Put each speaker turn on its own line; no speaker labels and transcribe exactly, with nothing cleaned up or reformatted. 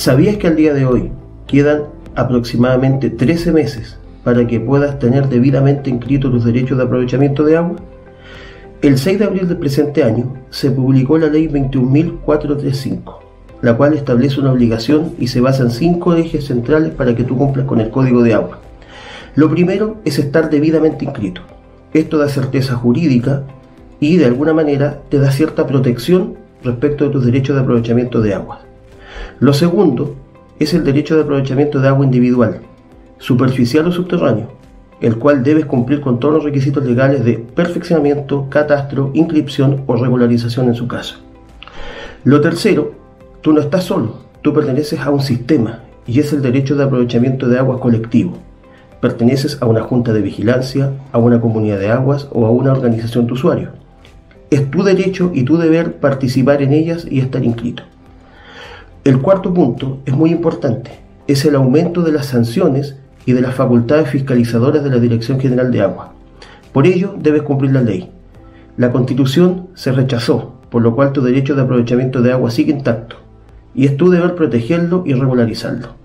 ¿Sabías que al día de hoy quedan aproximadamente trece meses para que puedas tener debidamente inscritos tus derechos de aprovechamiento de agua? El seis de abril del presente año se publicó la ley veintiún mil cuatrocientos treinta y cinco, la cual establece una obligación y se basa en cinco ejes centrales para que tú cumplas con el Código de Agua. Lo primero es estar debidamente inscrito. Esto da certeza jurídica y de alguna manera te da cierta protección respecto de tus derechos de aprovechamiento de agua. Lo segundo es el derecho de aprovechamiento de agua individual, superficial o subterráneo, el cual debes cumplir con todos los requisitos legales de perfeccionamiento, catastro, inscripción o regularización en su caso. Lo tercero, tú no estás solo, tú perteneces a un sistema y es el derecho de aprovechamiento de aguas colectivo. Perteneces a una junta de vigilancia, a una comunidad de aguas o a una organización de usuarios. Es tu derecho y tu deber participar en ellas y estar inscrito. El cuarto punto es muy importante, es el aumento de las sanciones y de las facultades fiscalizadoras de la Dirección General de Agua. Por ello, debes cumplir la ley. La Constitución se rechazó, por lo cual tu derecho de aprovechamiento de agua sigue intacto, y es tu deber protegerlo y regularizarlo.